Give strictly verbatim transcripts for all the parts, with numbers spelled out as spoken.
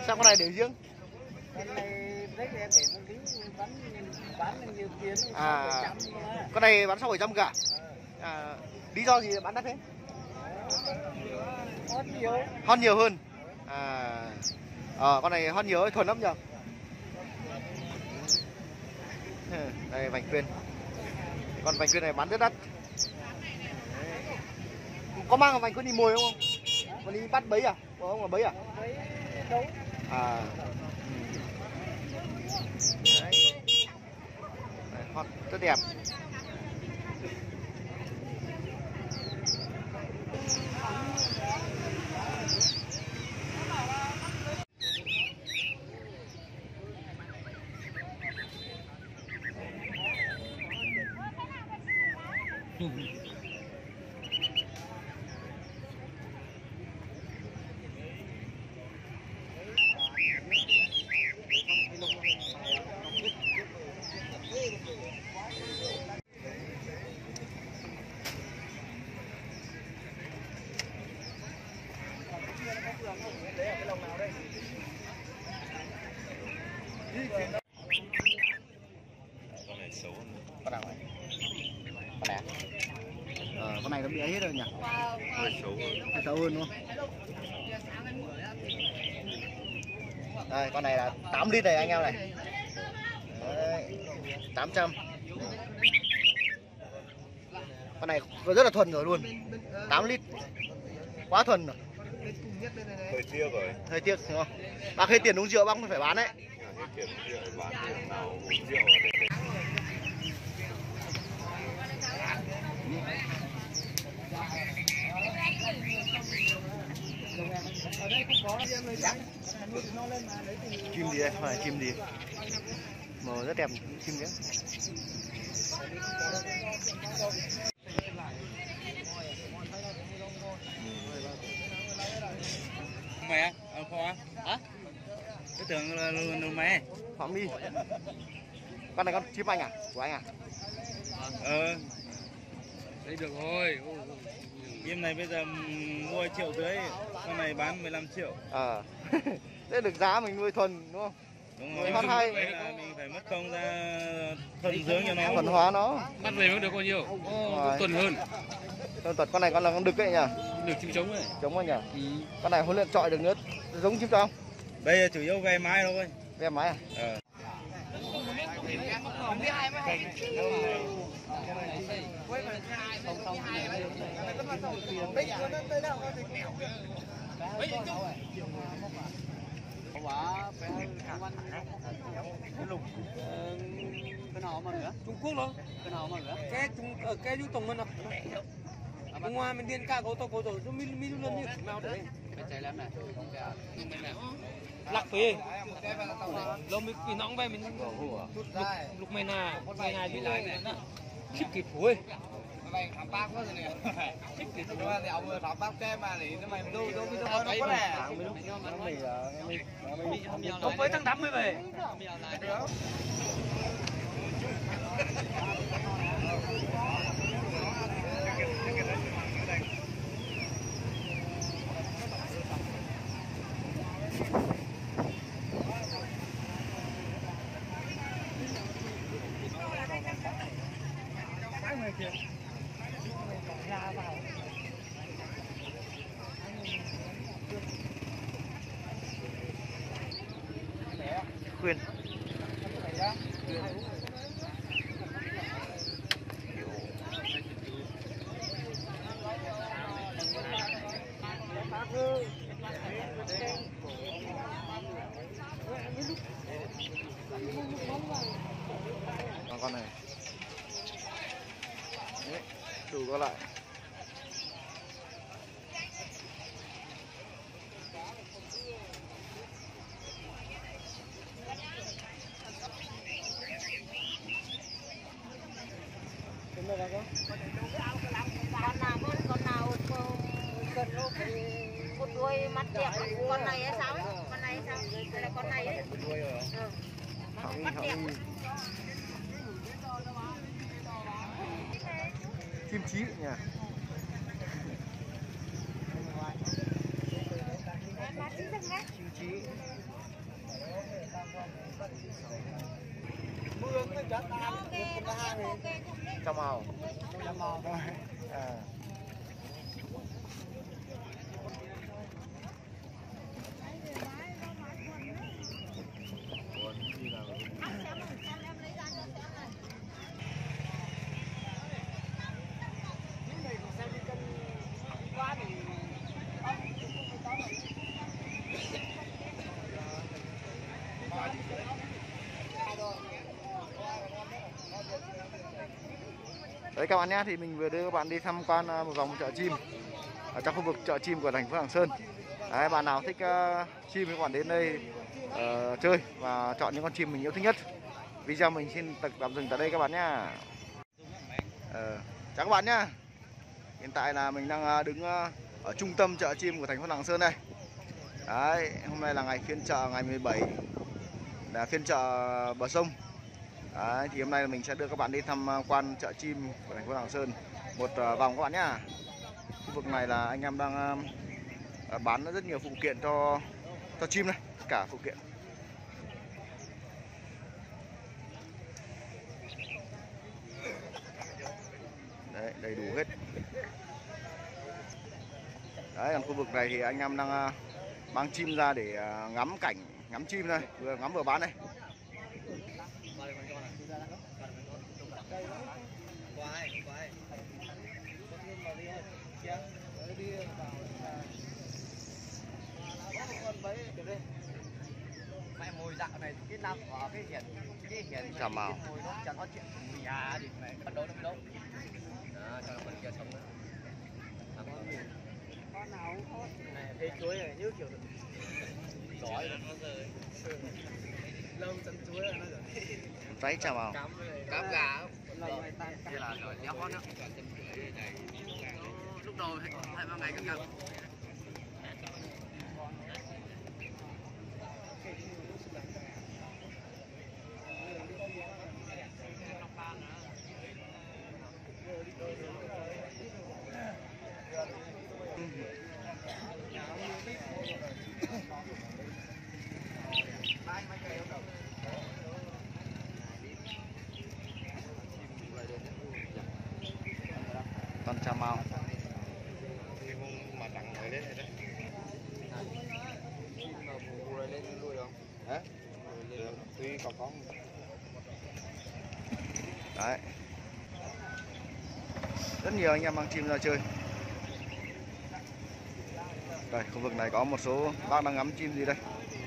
Sao con này để riêng? Con này đấy em để nó tí bán bán nhiều tiền. À, con này bán sáu bảy trăm cả. À, lý do gì bán đắt thế? Hót nhiều. Hót nhiều hơn. À, à con này hót nhiều thuần lắm nhờ. Đây vành khuyên. Con vành khuyên này bán rất đắt. Có mang vành khuyên đi mồi không không? Còn đi bắt bẫy à? Có không là bẫy à? Bẫy đâu? À. Đấy. Đấy, hót rất đẹp. Con này xấu hơn. Con nào này? Con này à? Ờ, con này nó bị ấy hết rồi nhỉ? Hơi xấu hơn. Hơi xấu hơn đúng không? Đây, con này là tám lít này anh em này. Đấy, tám trăm. Con này rất là thuần rồi luôn. tám lít. Quá thuần rồi. Hơi tiếc rồi. Hơi tiếc đúng không? Bác hết tiền uống rượu bác phải bán đấy. Hết tiền uống rượu bán tiền nào uống rượu là để. Chim gì đây? Phải chim gì? Màu rất đẹp chim đấy. Mày á? Ờ kho á? Hả? Cái tưởng là lùn mày. Phạm mi. Con này con chim anh à? Của anh à? Ờ. Đấy được rồi. Chim này bây giờ mua triệu rưỡi, con này bán mười lăm triệu. Ờ. Thế được giá mình nuôi thuần đúng không? Đúng rồi. Con hay. Là mình phải mất công ra thuần dưỡng cho nó. Thuần hóa nó. Bắt về mới được bao nhiêu? Ờ, tuần hơn. Con tuần con này con là con đực đấy nhỉ? Được chim trống ấy. Trống rồi nhỉ? Ừ. Con này huấn luyện chọi được nữa, giống chim trống. Bây giờ chủ yếu ve mái thôi. Ve mái à? Ờ. Quả phải thằng anh cái lục cái nào mà nữa Trung Quốc luôn cái nào mà nữa cái Trung ở cái du tổng mình à bên ngoài mình điên ca có to có rồi nó mi mi luôn như nào đấy phải chạy lắm này lạc phê lâu mình bị nóng về mình lục lục mày nà mày nà đi lại này chip kịp phối mày thảm bác quá rồi nè. Chích thì chúng ta đèo vừa thảm bác kem mà thì nó mày đâu đâu biết đâu nó có nè. không với thằng đắm mới về. Khuyên. Còn con này. Đấy, đủ có lại. Con nào con con nào cần nó một đuôi mắt đẹp, con này hay sao ấy? Con này sao? Đây là con này ấy. Ừ. Mắt đẹp. Chim chí nhỉ. Em bán chín trăm Trăm màu. À. Đấy các bạn nhé, thì mình vừa đưa các bạn đi tham quan một vòng chợ chim ở trong khu vực chợ chim của thành phố Lạng Sơn. Đấy, bạn nào thích uh, chim thì các bạn đến đây uh, chơi và chọn những con chim mình yêu thích nhất. Video mình xin tạm dừng tại đây các bạn nhé. Uh, chào các bạn nhé. Hiện tại là mình đang đứng ở trung tâm chợ chim của thành phố Lạng Sơn đây. Đấy, hôm nay là ngày phiên chợ ngày mười bảy, là phiên chợ bờ sông. Đấy, thì hôm nay mình sẽ đưa các bạn đi tham quan chợ chim của thành phố Lạng Sơn một vòng các bạn nhé. Khu vực này là anh em đang bán rất nhiều phụ kiện cho cho chim này, tất cả phụ kiện. Đấy, đầy đủ hết. Đấy, còn khu vực này thì anh em đang mang chim ra để ngắm cảnh, ngắm chim đây, vừa ngắm vừa bán đây. Mày mùi dạo này cái năm có cái hiển cái hiển Chào màu. chẳng có chuyện gì à thì mày bắt đầu đâu đâu. Đó, cho con kia xong nữa. Con nào con này thấy chuối này như kiểu giỏi lắm nó rồi. Lâu chân chuối là nó rồi. Đấy, chào màu. Cám gà không? Đây là rồi đéo con nữa. Lúc đầu hai ba ngày cắm cắm. Con chào màu. Mà đằng này lên này đấy. Hả? Tuy có con. Đấy. Rất nhiều anh em mang chim ra chơi. Đây, khu vực này có một số bác đang ngắm chim gì đây.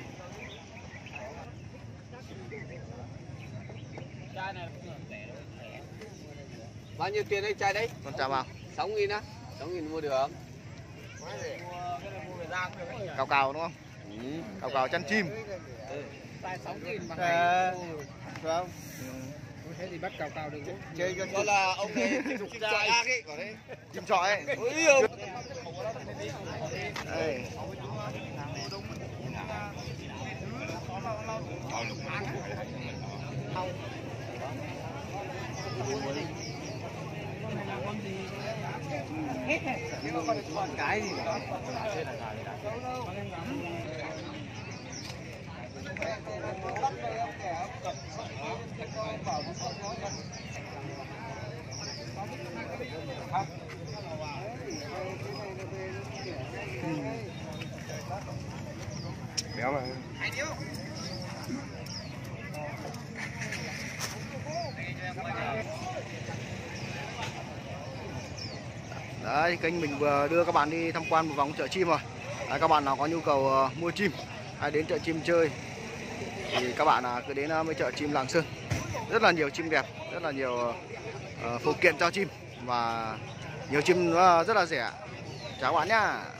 Bao nhiêu tiền đấy chai đấy? Con chào màu. sáu nghìn á? sáu nghìn mua được. Cao cao đúng không? Ừ. Cao cao chăn chim. Chai sáu nghìn bằng À, này. không? Thế thì bắt cao cao được. Chơi cho Đó là ông ấy chim trọi ấy, còn đấy. chim trọi ấy. Đây. Con cái gì đó. Béo mà. Đấy, kênh mình vừa đưa các bạn đi tham quan một vòng chợ chim rồi. Đấy, các bạn nào có nhu cầu uh, mua chim hay đến chợ chim chơi thì các bạn uh, cứ đến uh, với chợ chim Lạng Sơn. Rất là nhiều chim đẹp, rất là nhiều uh, phụ kiện cho chim và nhiều chim uh, rất là rẻ. Chào các bạn nhá.